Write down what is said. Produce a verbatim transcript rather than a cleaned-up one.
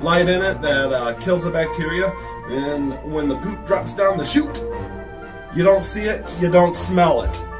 light in it that uh, kills the bacteria. And when the poop drops down the chute, you don't see it, you don't smell it.